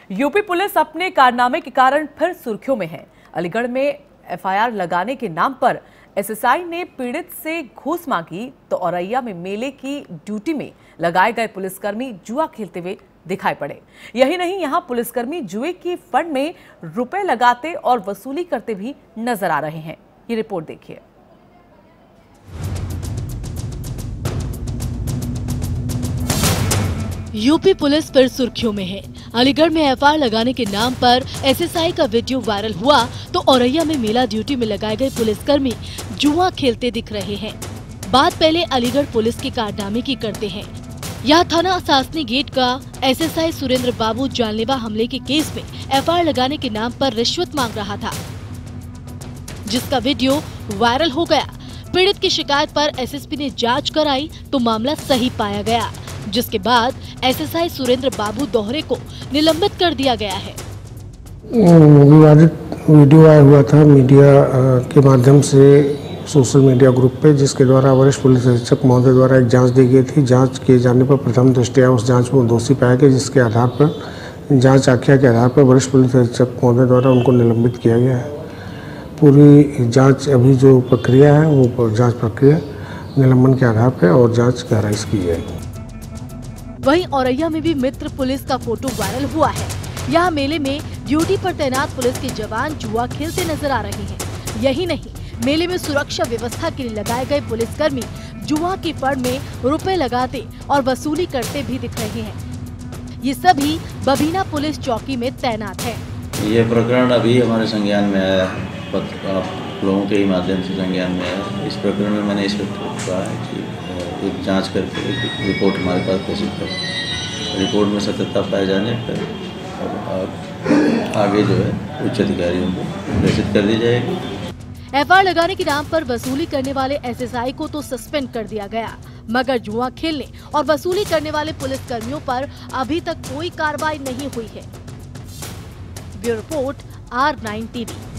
UP police अपने कारनामे के कारण फिर सुर्खियों में है। अलीगढ़ में एफआईआर लगाने के नाम पर एसएसआई ने पीड़ित से घूस मांगी तो औरैया में मेले की ड्यूटी में लगाए गए पुलिसकर्मी जुआ खेलते हुए दिखाई पड़े। यही नहीं, यहां पुलिसकर्मी जुए की फंड में रुपए लगाते और वसूली करते भी नजर आ रहे हैं। ये रिपोर्ट देखिए। यूपी पुलिस फिर सुर्खियों में है। अलीगढ़ में एफआईआर लगाने के नाम पर एसएसआई का वीडियो वायरल हुआ तो औरैया में मेला ड्यूटी में लगाए गए पुलिसकर्मी जुआ खेलते दिख रहे हैं। बात पहले अलीगढ़ पुलिस के कारनामे की करते हैं। यहाँ थाना सासनी गेट का एसएसआई सुरेंद्र बाबू जानलेवा हमले के केस में एफआईआर लगाने के नाम पर रिश्वत मांग रहा था, जिसका वीडियो वायरल हो गया। पीड़ित की शिकायत पर एसएसपी ने जांच कराई तो मामला सही पाया गया, जिसके बाद एसएसआई सुरेंद्र बाबू दोहरे को निलंबित कर दिया गया है। विवादित वीडियो आया हुआ था मीडिया के माध्यम से सोशल मीडिया ग्रुप पे, जिसके द्वारा वरिष्ठ पुलिस अधीक्षक महोदय द्वारा एक जांच दी गई थी। जांच किए जाने पर प्रथम दृष्टया उस जांच में दोषी पाया गया, जिसके आधार पर जांच आख्या के आधार पर वरिष्ठ पुलिस अधीक्षक महोदय द्वारा उनको निलंबित किया गया है। पूरी जाँच अभी जो प्रक्रिया है वो जाँच प्रक्रिया निलंबन के आधार पर और जाँच गहराई से की जाएगी। वहीं औरैया में भी मित्र पुलिस का फोटो वायरल हुआ है। यहाँ मेले में ड्यूटी पर तैनात पुलिस के जवान जुआ खेलते नजर आ रहे हैं। यही नहीं, मेले में सुरक्षा व्यवस्था के लिए लगाए गए पुलिसकर्मी जुआ की फंड में रुपए लगाते और वसूली करते भी दिख रहे हैं। ये सभी बबीना पुलिस चौकी में तैनात है। ये प्रकरण अभी हमारे संज्ञान में आया, आप लोगों के ही माध्यम से संज्ञान में आया। इस प्रकरण में मैंने इंस्पेक्टर को कहा है कि एक जांच करके एक रिपोर्ट हमारे पास प्रेषित कर, रिपोर्ट में सत्यता पाए जाने पर आगे जो है उच्च अधिकारियों को प्रेषित कर दी जाएगी। एफआईआर लगाने के नाम पर वसूली करने वाले एसएसआई को तो सस्पेंड कर दिया गया, मगर जुआ खेलने और वसूली करने वाले पुलिसकर्मियों पर अभी तक कोई कार्रवाई नहीं हुई है। Bureau report R9 TV।